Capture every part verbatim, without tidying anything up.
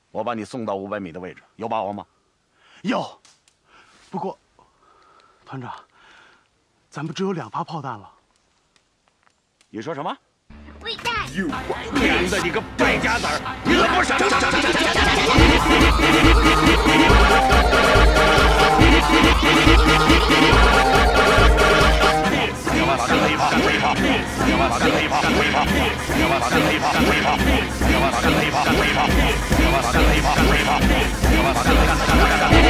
我把你送到五百米的位置，有把握吗？ 有。不过，团长，咱们只有两发炮弹了。 你说什么？ 喂蛋！ 娘的，你个败家子儿！你怎么不闪？想办法干他一发，干他一发！想办法干他一发，干他一发！想办法干他一发，干他一发！想办法干他一发，干他一发！想办法干他一发，干他一发！想办法干他干他干他干他！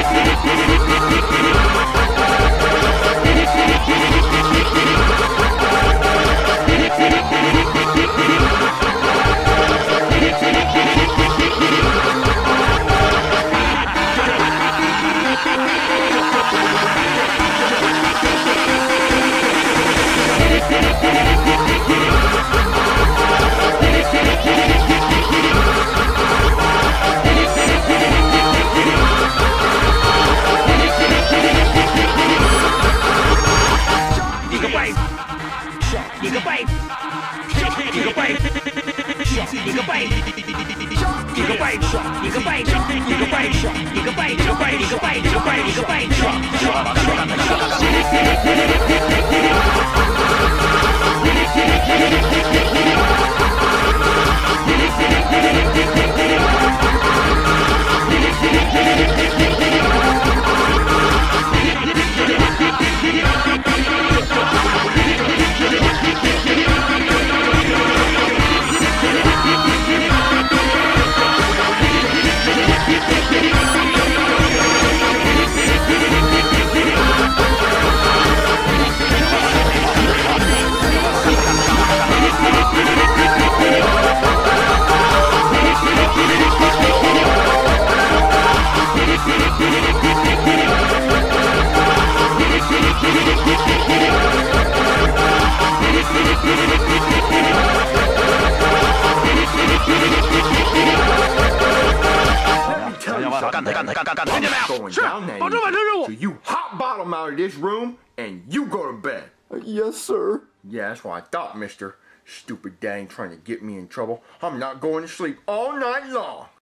So you hot bottom out of this room and you go to bed. Uh, yes, sir. Yeah, that's what I thought, mister. Stupid dang trying to get me in trouble. I'm not going to sleep all night long.